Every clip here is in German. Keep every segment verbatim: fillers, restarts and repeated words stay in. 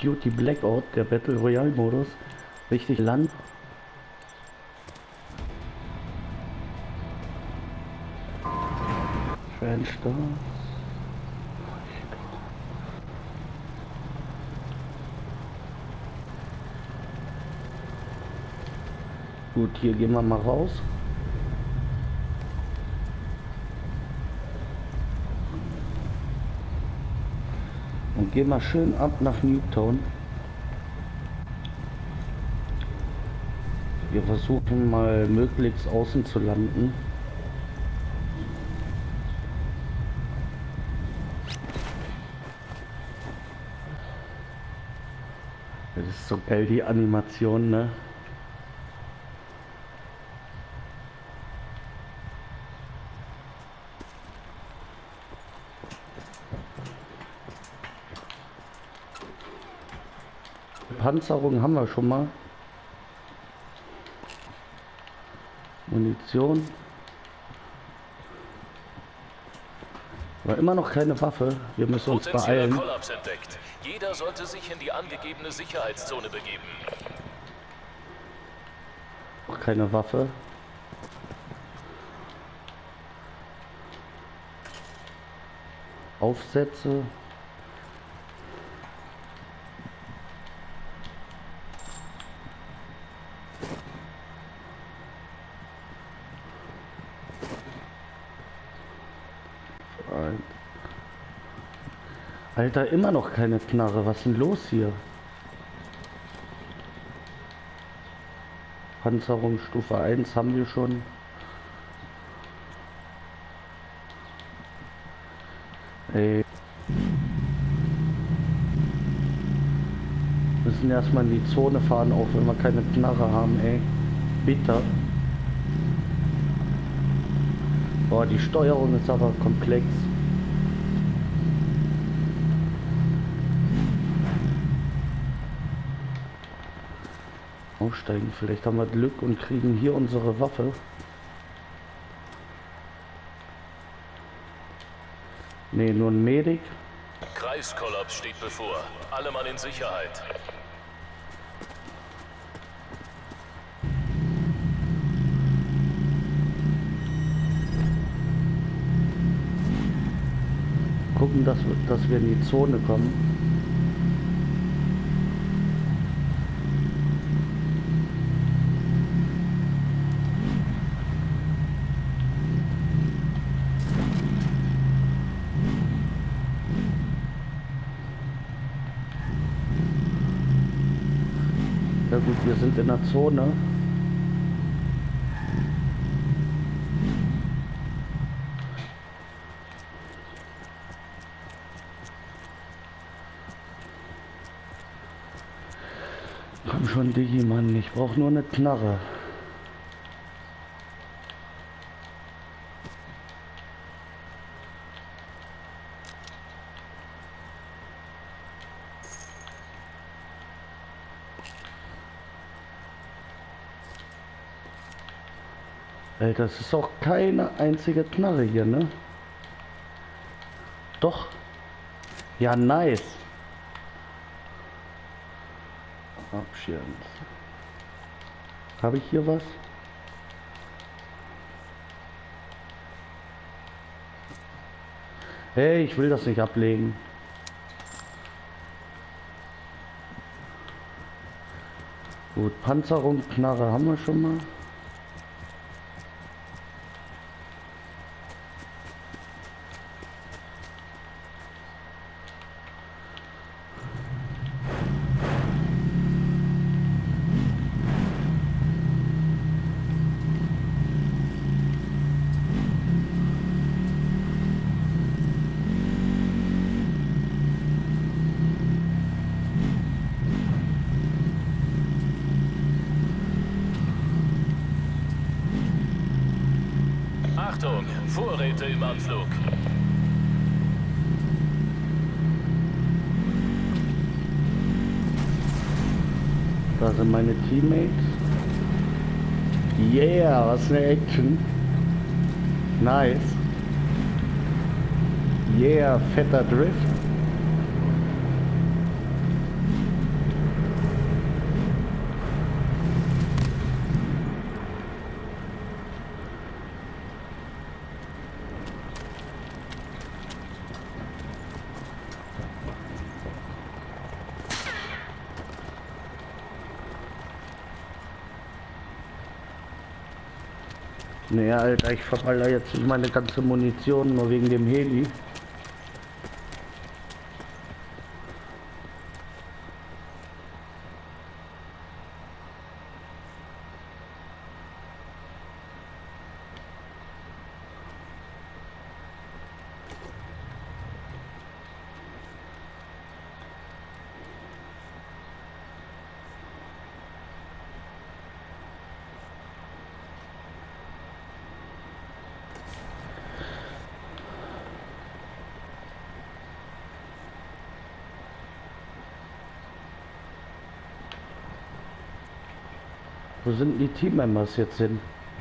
Duty Blackout, der Battle Royale Modus. Richtig Land. Fenster. Gut, hier gehen wir mal raus. Und gehen wir schön ab nach Newtown. Wir versuchen mal möglichst außen zu landen. Das ist so geil, die Animation, ne? Panzerung haben wir schon mal. Munition. Aber immer noch keine Waffe. Wir müssen uns beeilen. Kollaps entdeckt. Jeder sollte sich in die angegebene Sicherheitszone begeben. Auch keine Waffe. Aufsätze. Alter, immer noch keine Knarre. Was ist denn los hier? Panzerung Stufe eins haben wir schon. Ey. Wir müssen erstmal in die Zone fahren, auch wenn wir keine Knarre haben, ey. Bitter. Boah, die Steuerung ist aber komplex. Aussteigen, vielleicht haben wir Glück und kriegen hier unsere Waffe. Ne, nur ein Medic. Kreiskollaps steht bevor. Alle Mann in Sicherheit. Gucken, dass wir, dass wir in die Zone kommen. Ja gut, wir sind in der Zone. Komm schon, Digi, Mann, ich brauche nur eine Knarre. Alter, das ist auch keine einzige Knarre hier, ne? Doch. Ja, nice. Abschirmt. Habe ich hier was? Hey, ich will das nicht ablegen. Gut, Panzerung, Knarre haben wir schon mal. Achtung, Vorräte im Anflug. Da sind meine Teammates. Yeah, was eine Action. Nice. Yeah, fetter Drift. Nee, Alter, ich verballer jetzt meine ganze Munition nur wegen dem Heli. Wo sind die Teammembers jetzt hin?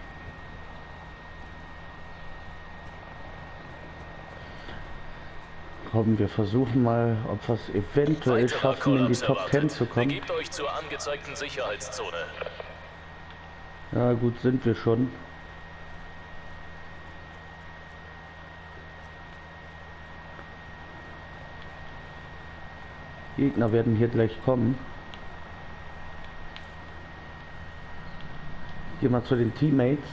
Komm, wir versuchen mal, ob wir es eventuell Weiterer schaffen, in die Kollaps Top erwartet. Ten zu kommen. Begebt euch zur angezeigten Sicherheitszone. Ja gut, sind wir schon. Gegner werden hier gleich kommen. Geh mal zu den Teammates.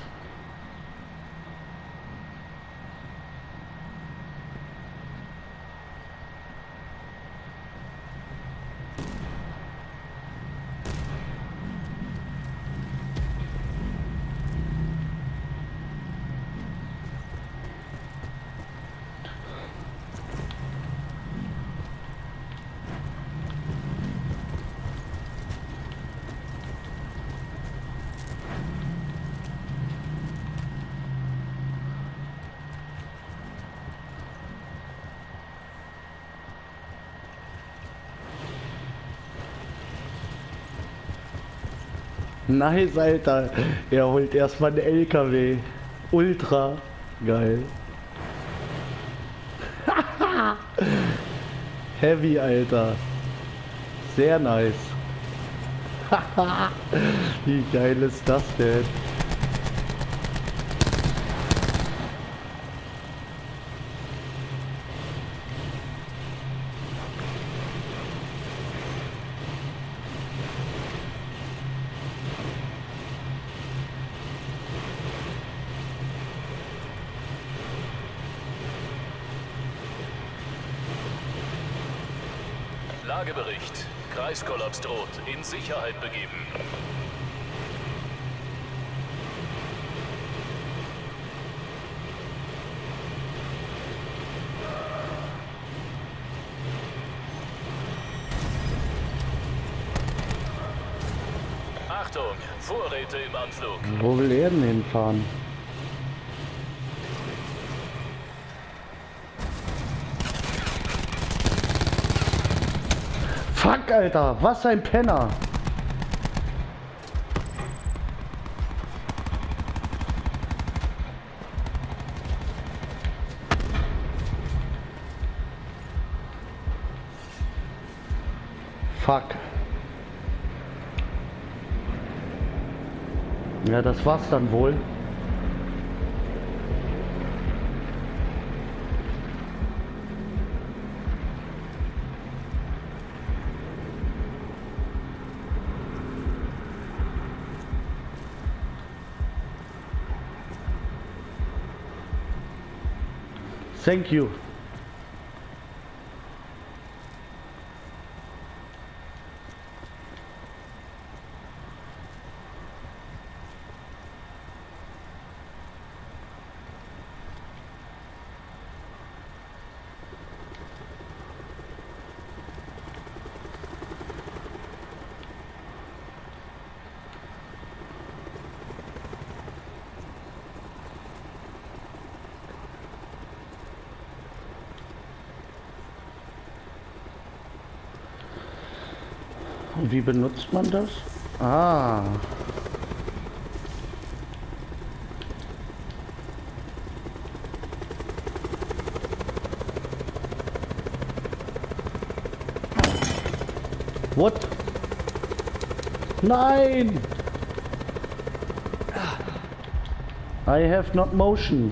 Nice, Alter. Er holt erstmal einen L K W. Ultra geil. Heavy, Alter. Sehr nice. Wie geil ist das denn? Lagebericht. Kreiskollaps droht. In Sicherheit begeben. Achtung, Vorräte im Anflug. Wo will er denn hinfahren? Fuck, Alter, was ein Penner! Fuck. Ja, das war's dann wohl. Thank you. Und wie benutzt man das? Ah. What? Nein! I have not motions.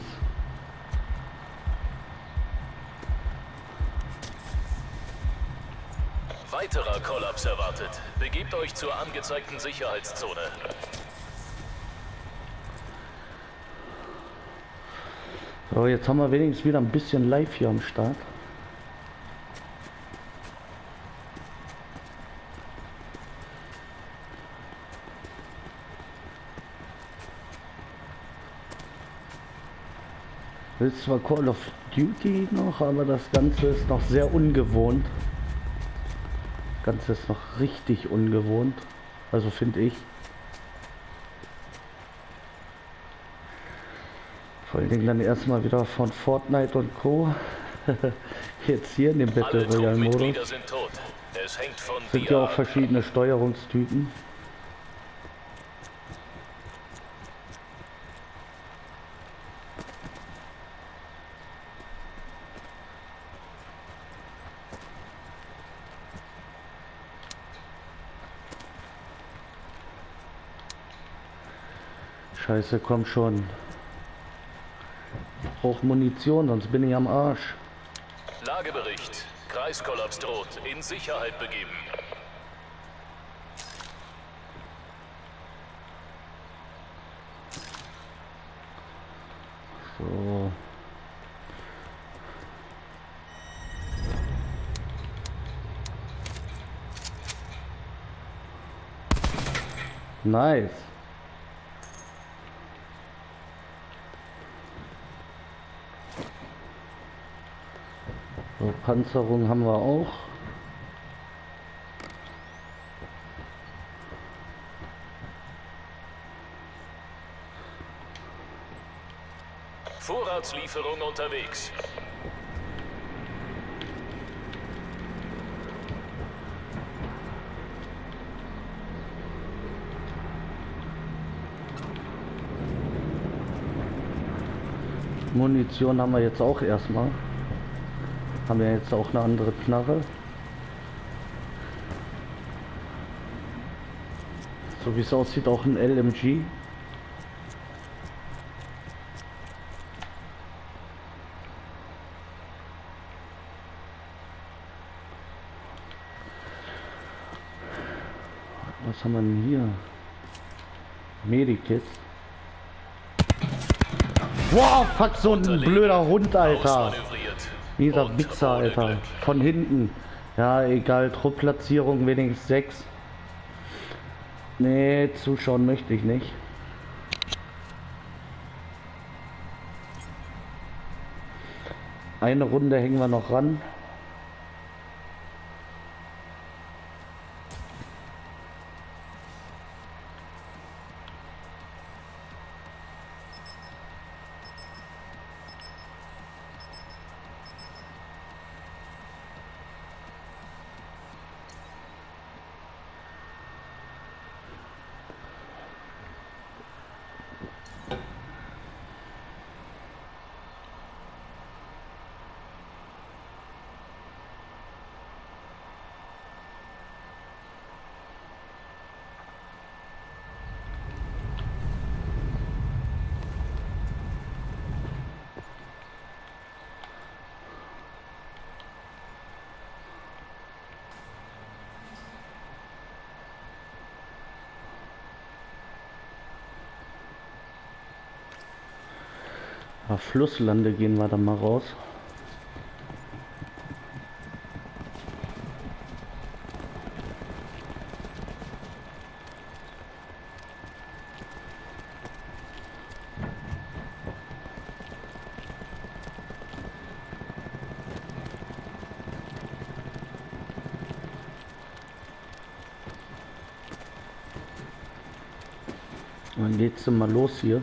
Weiterer Kollaps erwartet. Begebt euch zur angezeigten Sicherheitszone. So, jetzt haben wir wenigstens wieder ein bisschen live hier am Start. Das ist zwar Call of Duty noch, aber das Ganze ist noch sehr ungewohnt. Das Ganze ist noch richtig ungewohnt, also finde ich. Vor allen Dingen dann erstmal wieder von Fortnite und Co. Jetzt hier in dem Battle Royale Modus. Sind tot. Es hängt von Sind ja auch verschiedene Steuerungstypen. Scheiße, komm schon. Ich brauche Munition, sonst bin ich am Arsch. Lagebericht. Kreiskollaps droht. In Sicherheit begeben. So. Nice. So, Panzerung haben wir auch. Vorratslieferung unterwegs. Munition haben wir jetzt auch erstmal. Haben wir jetzt auch eine andere Knarre. So wie es aussieht, auch ein L M G. Was haben wir denn hier? Medikit. Wow, fuck, so ein blöder Hund, Alter. Dieser Wichser, Alter. Von hinten. Ja, egal. Truppplatzierung wenigstens sechs. Nee, zuschauen möchte ich nicht. Eine Runde hängen wir noch ran. Auf Flusslande gehen wir dann mal raus. Dann geht's dann mal los hier.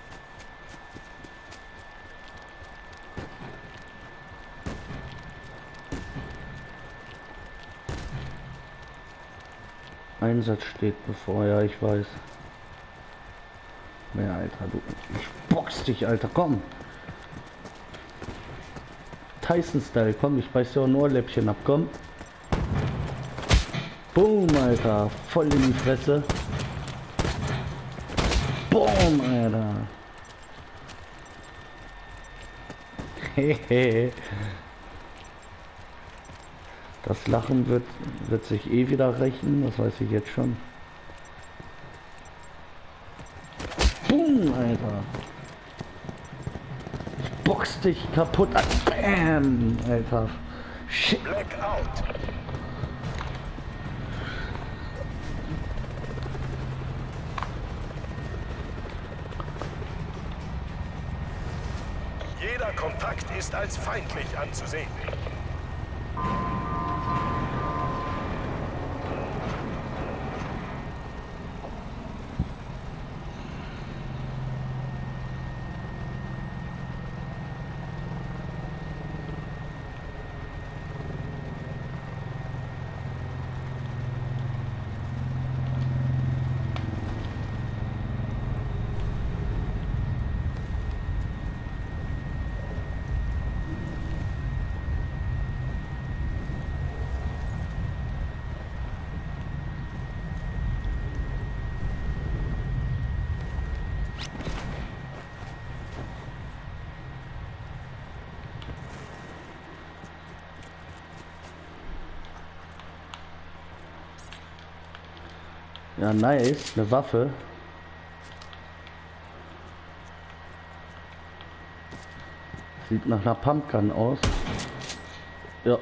Einsatz steht bevor, ja, ich weiß. Ja, Alter, du, ich box dich, Alter, komm. Tyson-Style, komm, ich beiß dir auch ein Ohrläppchen ab, komm. Boom, Alter, voll in die Fresse. Boom, Alter. Hehe. Das Lachen wird, wird sich eh wieder rächen, das weiß ich jetzt schon. Boom, Alter. Ich box dich kaputt. Bam, Alter. Shit. Blackout. Jeder Kontakt ist als feindlich anzusehen. Ja, nice, eine Waffe. Sieht nach einer Pumpgun aus. Ja.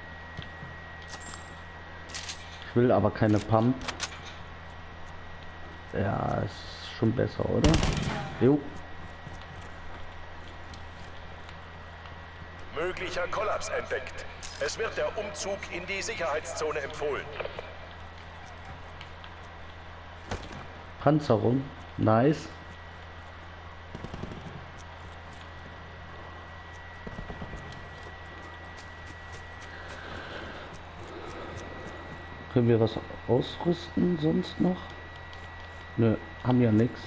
Ich will aber keine Pump. Ja, ist schon besser, oder? Jo. Möglicher Kollaps entdeckt. Es wird der Umzug in die Sicherheitszone empfohlen. Panzerung. Nice. Können wir was ausrüsten sonst noch? Nö, haben ja nichts.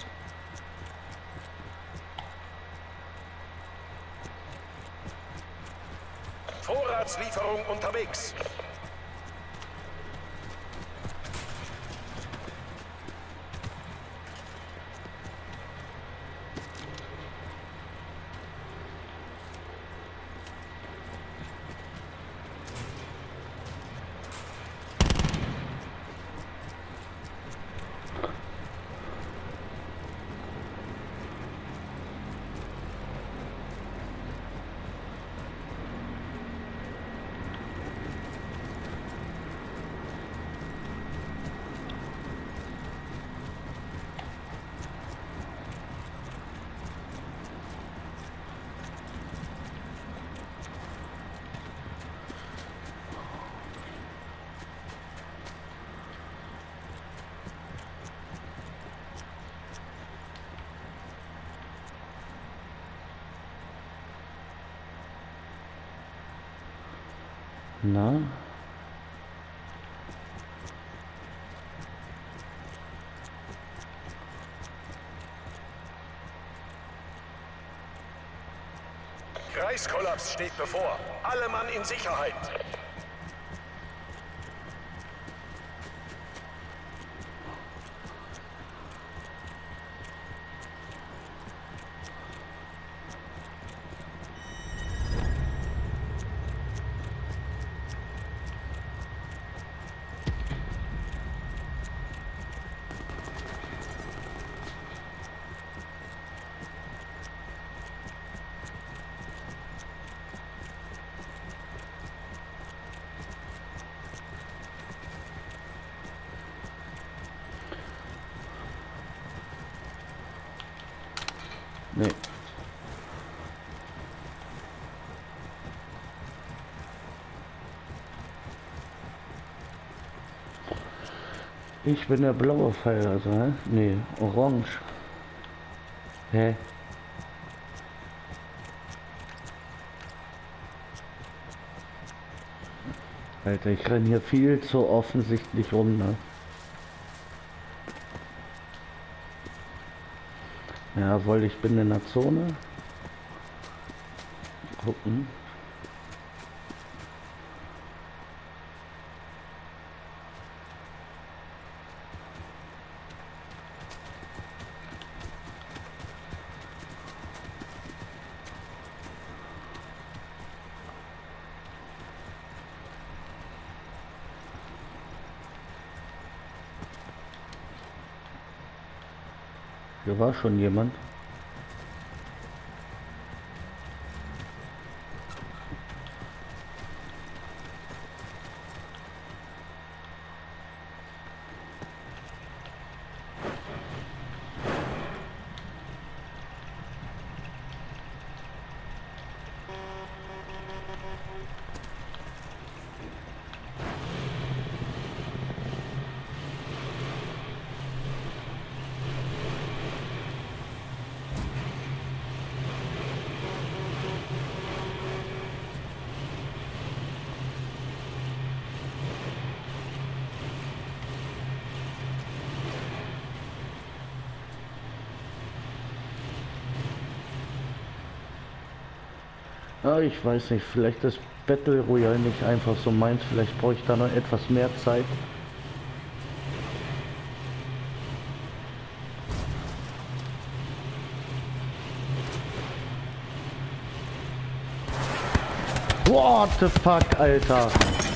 Vorratslieferung unterwegs. Na? Kreiskollaps steht bevor. Alle Mann in Sicherheit. Nee. Ich bin der blaue Pfeil, also, hä? Nee, orange. Hä? Alter, ich renne hier viel zu offensichtlich rum, ne? Jawohl, ich bin in der Zone. Gucken. Hier war schon jemand. Ja, ich weiß nicht, vielleicht ist Battle Royale nicht einfach so meins, vielleicht brauche ich da noch etwas mehr Zeit. What the fuck, Alter?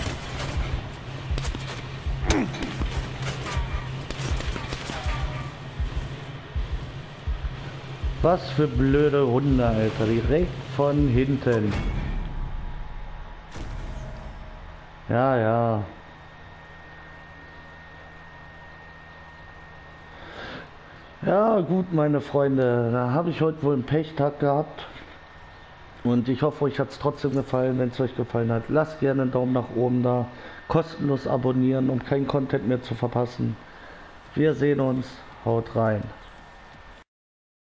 Was für blöde Hunde, Alter, direkt von hinten. Ja, ja. Ja, gut, meine Freunde, da habe ich heute wohl einen Pechtag gehabt. Und ich hoffe, euch hat es trotzdem gefallen. Wenn es euch gefallen hat, lasst gerne einen Daumen nach oben da. Kostenlos abonnieren, um keinen Content mehr zu verpassen. Wir sehen uns. Haut rein.